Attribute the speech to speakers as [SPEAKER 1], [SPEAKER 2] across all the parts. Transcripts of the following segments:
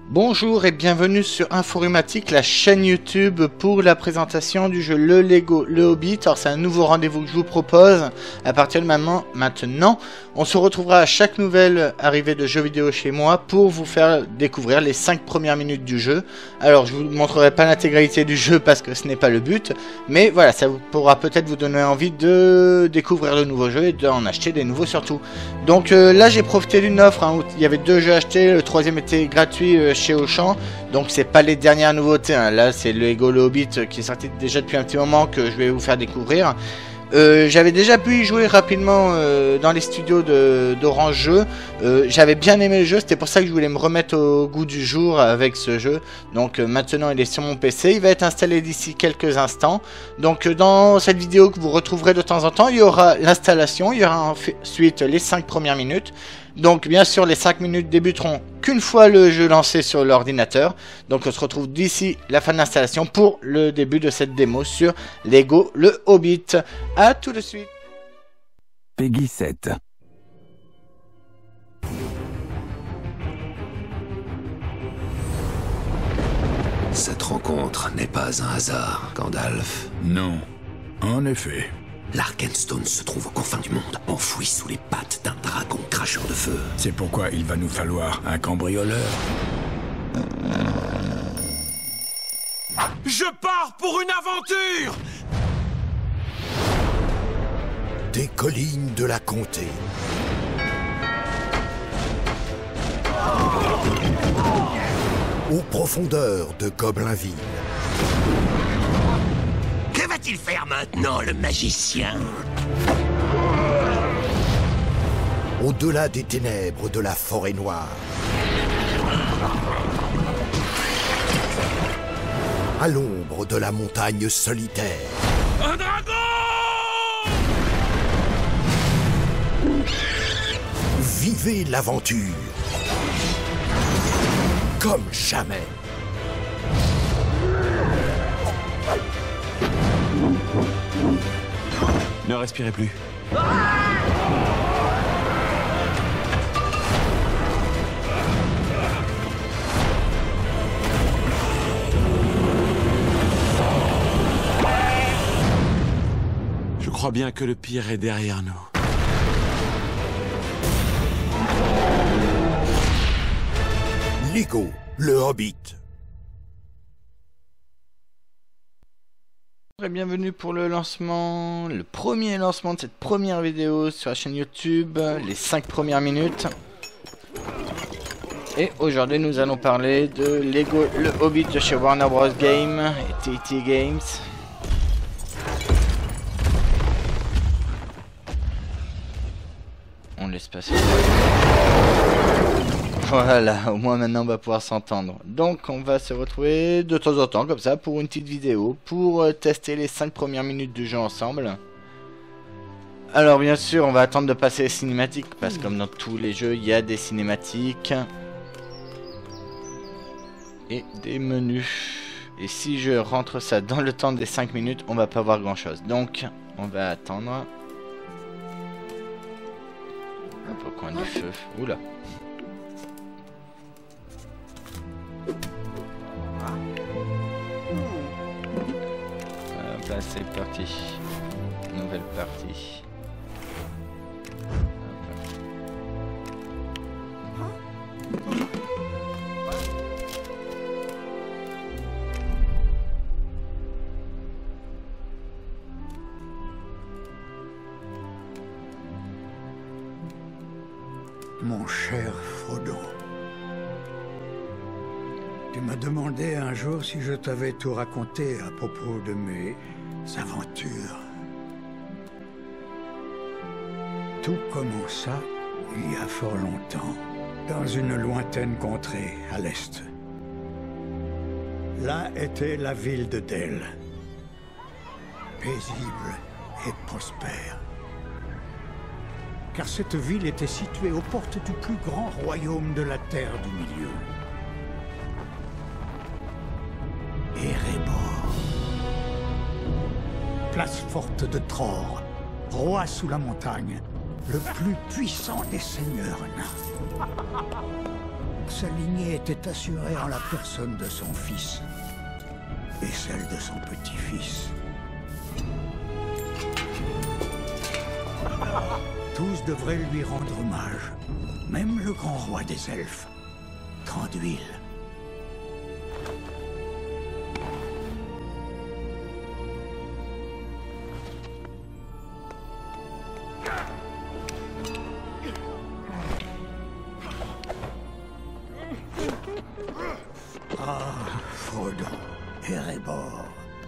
[SPEAKER 1] Bonjour et bienvenue sur Inforumatique, la chaîne YouTube pour la présentation du jeu Le Lego Le Hobbit. Alors c'est un nouveau rendez-vous que je vous propose. À partir de maintenant, on se retrouvera à chaque nouvelle arrivée de jeux vidéo chez moi pour vous faire découvrir les 5 premières minutes du jeu. Alors je vous montrerai pas l'intégralité du jeu parce que ce n'est pas le but, mais voilà, ça pourra peut-être vous donner envie de découvrir le nouveau jeu et d'en acheter des nouveaux surtout. Donc là j'ai profité d'une offre où il y avait 2 jeux achetés, le troisième était gratuit chez Auchan, donc c'est pas les dernières nouveautés, hein. Là c'est le Lego Le Hobbit qui est sorti déjà depuis un petit moment que je vais vous faire découvrir. J'avais déjà pu y jouer rapidement dans les studios d'Orange Jeux. J'avais bien aimé le jeu, c'était pour ça que je voulais me remettre au goût du jour avec ce jeu. Donc maintenant il est sur mon PC, il va être installé d'ici quelques instants. Donc dans cette vidéo que vous retrouverez de temps en temps, il y aura l'installation, il y aura ensuite les 5 premières minutes. Donc bien sûr les 5 minutes débuteront qu'une fois le jeu lancé sur l'ordinateur. Donc on se retrouve d'ici la fin de l'installation pour le début de cette démo sur Lego Le Hobbit. A tout de suite.
[SPEAKER 2] Peggy 7.
[SPEAKER 3] Cette rencontre n'est pas un hasard, Gandalf.
[SPEAKER 2] Non, en effet.
[SPEAKER 3] L'Arkenstone se trouve aux confins du monde, enfoui sous les pattes d'un dragon cracheur de feu.
[SPEAKER 2] C'est pourquoi il va nous falloir un cambrioleur.
[SPEAKER 4] Je pars pour une aventure!
[SPEAKER 5] Des collines de la comté. Aux profondeurs de Goblinville.
[SPEAKER 3] Que va-t-il faire maintenant, le magicien?
[SPEAKER 5] Au-delà des ténèbres de la forêt noire. À l'ombre de la montagne solitaire.
[SPEAKER 4] Un dragon!
[SPEAKER 5] Vivez l'aventure. Comme jamais.
[SPEAKER 4] Ne respirez plus. Je crois bien que le pire est derrière nous.
[SPEAKER 5] Lego Le Hobbit.
[SPEAKER 1] Et bienvenue pour le premier lancement de cette première vidéo sur la chaîne YouTube, les 5 premières minutes. Et aujourd'hui nous allons parler de Lego Le Hobbit de chez Warner Bros Games et TT Games. On laisse passer. Voilà, au moins maintenant on va pouvoir s'entendre. Donc on va se retrouver de temps en temps comme ça pour une petite vidéo pour tester les 5 premières minutes du jeu ensemble. Alors bien sûr on va attendre de passer les cinématiques parce que comme dans tous les jeux il y a des cinématiques et des menus. Et si je rentre ça dans le temps des 5 minutes on va pas voir grand chose. Donc on va attendre. Hop, au coin du feu. Oula. Là c'est parti. Nouvelle partie.
[SPEAKER 6] Mon cher Frodon, tu m'as demandé un jour si je t'avais tout raconté à propos de mes aventures. Tout commença il y a fort longtemps, dans une lointaine contrée à l'est. Là était la ville de Dell, paisible et prospère. Car cette ville était située aux portes du plus grand royaume de la Terre du Milieu. Erebor. Place forte de Tror, roi sous la montagne, le plus puissant des seigneurs nains. Sa lignée était assurée en la personne de son fils et celle de son petit-fils. Tous devraient lui rendre hommage, même le grand roi des elfes, Thranduil. Ah, Frodon, Erebor.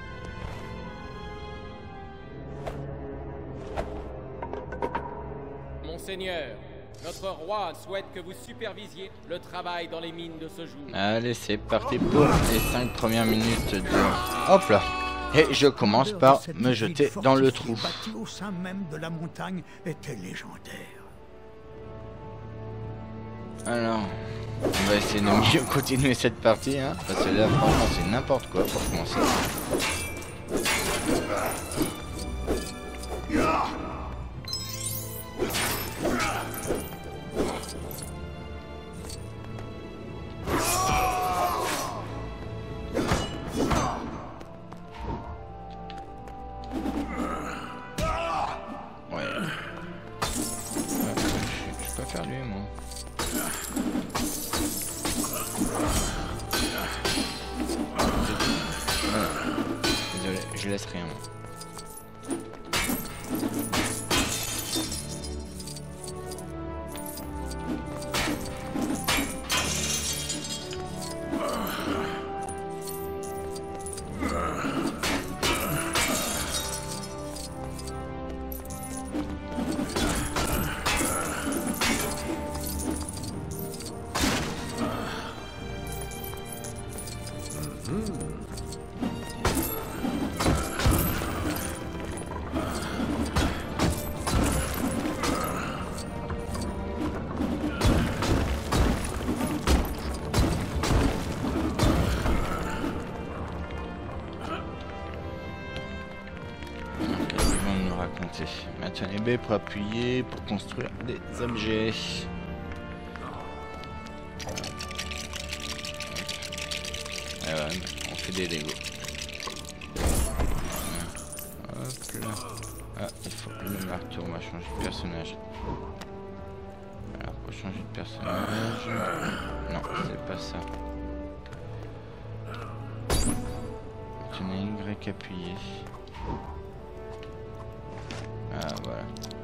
[SPEAKER 7] Monseigneur, notre roi souhaite que vous supervisiez le travail dans les mines de ce jour.
[SPEAKER 1] Allez, c'est parti pour les 5 premières minutes de... Hop là. Et je commence par me jeter dans le trou.
[SPEAKER 6] Bâti au sein même de la montagne était légendaire.
[SPEAKER 1] Alors, on va essayer de mieux continuer cette partie, hein, parce que là, franchement, c'est n'importe quoi pour commencer. Ouais. Je peux pas faire lui, moi. Désolé, je laisse rien. Maintenez B pour appuyer, pour construire des objets. Et voilà, on fait des Lego. Hop là. Ah, il faut le marteau, on va changer de personnage. Alors, pour changer de personnage... Non, c'est pas ça. Tenez Y appuyé. Ah voilà.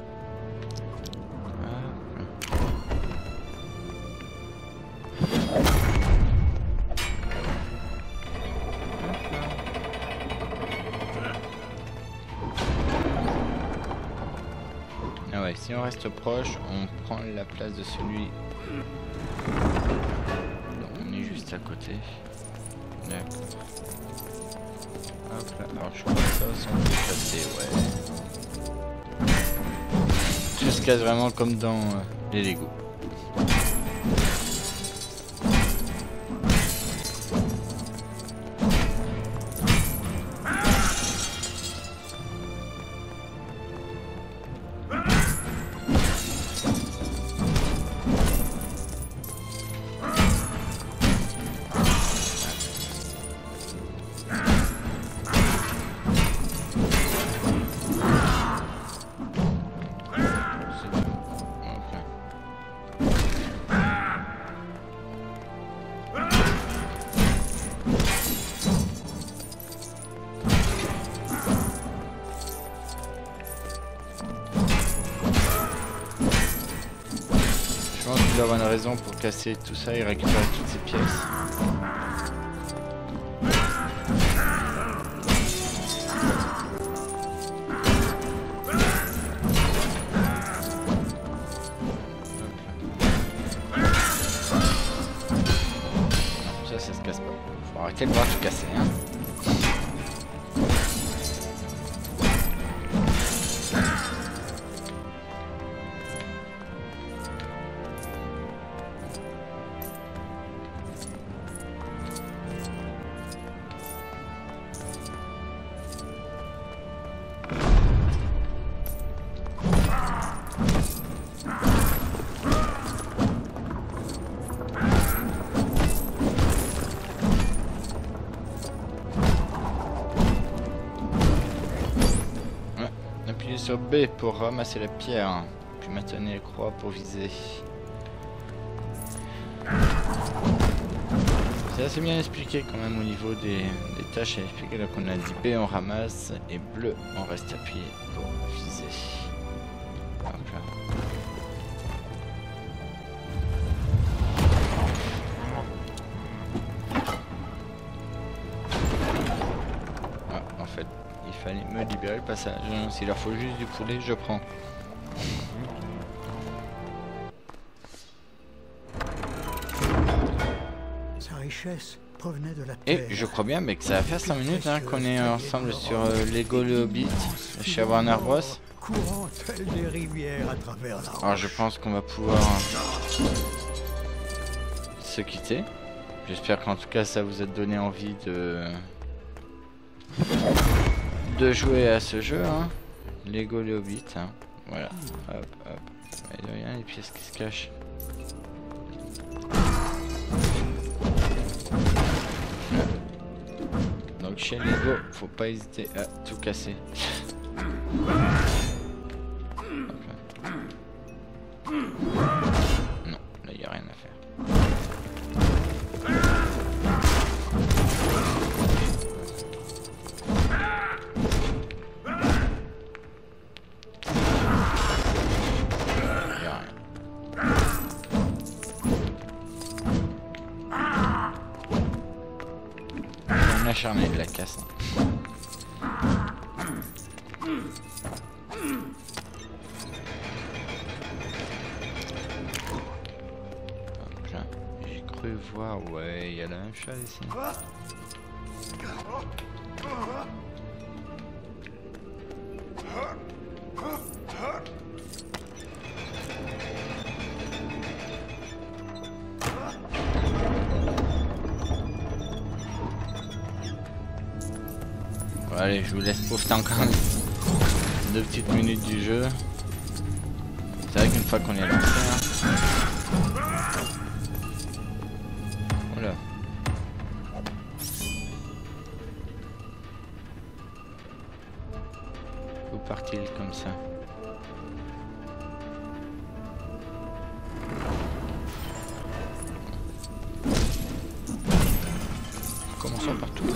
[SPEAKER 1] Ah ouais, si on reste proche, on prend la place de celui. Donc on est juste à côté. D'accord. Hop là, alors je crois que ça aussi on peut passer, ouais. Tout se casse vraiment comme dans les Lego. Il doit avoir une raison pour casser tout ça et récupérer toutes ces pièces. Non, ça se casse pas. Faut arrêter de voir tout casser, hein. appuyez sur B pour ramasser la pierre. Puis maintenez les croix pour viser. C'est assez bien expliqué quand même au niveau des tâches à expliquer. Donc on a dit B on ramasse et bleu on reste appuyé pour viser. Hop là. Ah, en fait il fallait me libérer le passage. S'il leur faut juste du poulet je prends.
[SPEAKER 6] Provenait de la
[SPEAKER 1] Et
[SPEAKER 6] terre.
[SPEAKER 1] je crois bien mais que ça va faire 5 minutes hein, qu'on est ensemble sur Lego le Hobbit chez Warner Bros.
[SPEAKER 6] Courant telle des rivières à travers la
[SPEAKER 1] Alors je pense qu'on va pouvoir se quitter. J'espère qu'en tout cas ça vous a donné envie de jouer à ce jeu hein. Lego le Hobbit hein. Voilà. Hop hop. Et de rien les pièces qui se cachent. Donc chez Lego, faut pas hésiter à tout casser. Non, là il n'y a rien à faire. Il y a rien. On a acharné de la casse. Hop là, j'ai cru voir, ouais, il y a la même chose ici. Bon, allez, je vous laisse profiter encore 2 petites minutes du jeu. C'est vrai qu'une fois qu'on est lancé, hein. Voilà. Où part-il comme ça? Commençons par tout.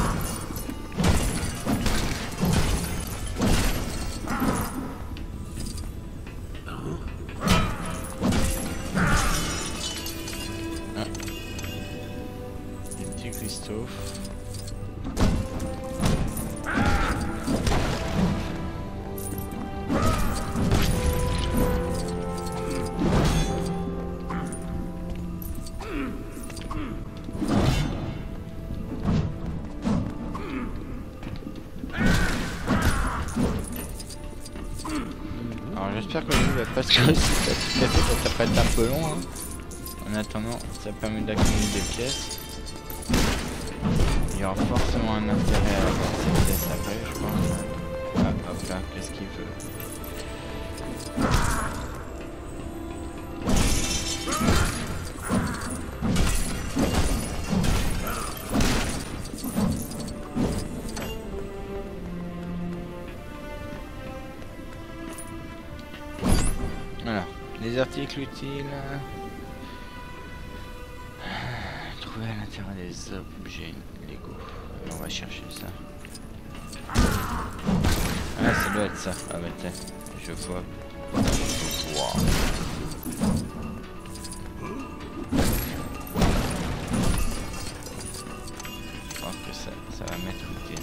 [SPEAKER 1] Christophe. Alors j'espère que le jeu va pas se casser parce que ça peut être un peu long hein. En attendant ça permet d'accumuler des pièces. Il y aura forcément un intérêt à avoir cette pièce après, je pense. Ah, hop là, qu'est-ce qu'il veut? Voilà, les articles utiles. Trouver à l'intérieur des objets Lego. On va chercher ça. Ah, ça doit être ça. Ah bah tiens, je vois. Wow. Je pense que ça va m'être utile.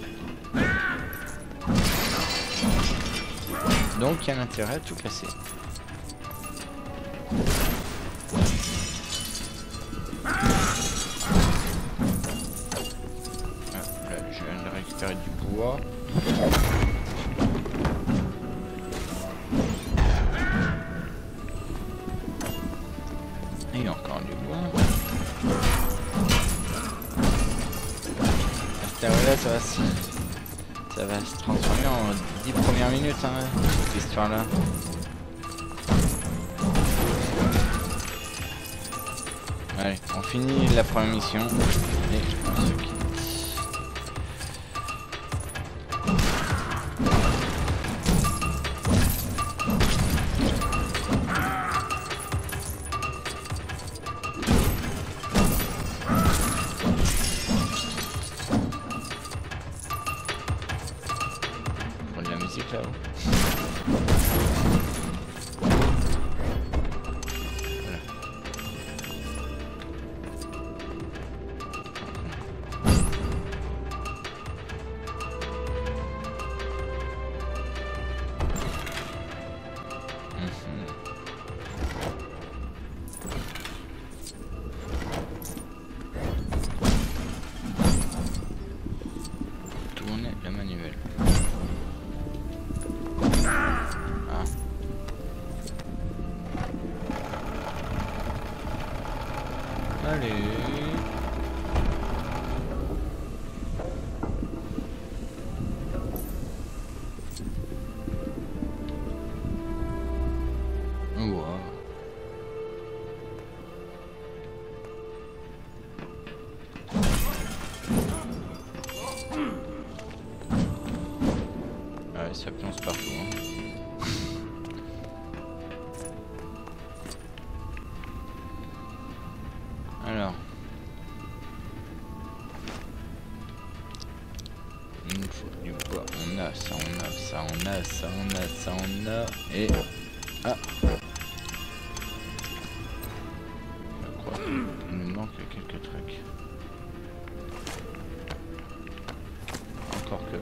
[SPEAKER 1] Donc il y a un intérêt à tout casser. Du bois. Et il y a encore du bois. Là, ça va se transformer en 10 premières minutes, hein, cette histoire-là. Allez, on finit la première mission. Et on se quitte. plastique là-haut.
[SPEAKER 8] Allez. Wow. Ouais, ça plonge partout. Hein. Alors, il nous faut du bois. On a ça, on a ça, on a ça, on a ça, on a. Et ah, je crois qu'il nous manque quelques trucs. Encore que.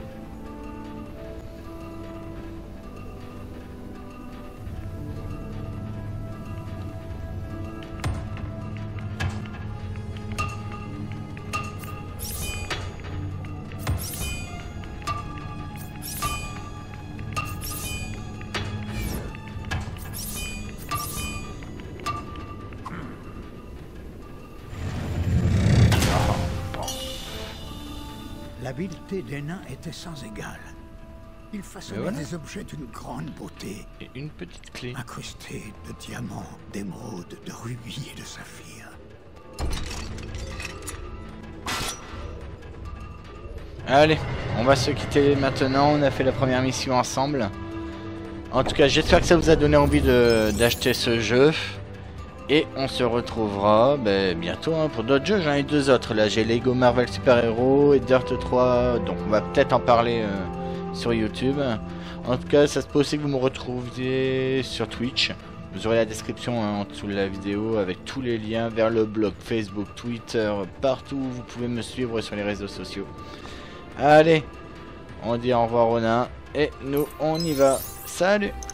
[SPEAKER 6] L'habileté des nains était sans égale. Ils façonnaient des objets d'une grande beauté.
[SPEAKER 1] Et une petite clé.
[SPEAKER 6] Incrustés de diamants, d'émeraudes, de rubis et de saphirs.
[SPEAKER 1] Allez, on va se quitter maintenant. On a fait la première mission ensemble. En tout cas, j'espère que ça vous a donné envie d'acheter ce jeu. Et on se retrouvera bientôt hein, pour d'autres jeux. J'en ai deux autres. Là, j'ai Lego Marvel Super Hero et Dirt 3. Donc, on va peut-être en parler sur YouTube. En tout cas, ça se peut aussi que vous me retrouviez sur Twitch. Vous aurez la description hein, en dessous de la vidéo avec tous les liens vers le blog, Facebook, Twitter, partout où vous pouvez me suivre sur les réseaux sociaux. Allez, on dit au revoir aux nains et nous on y va. Salut!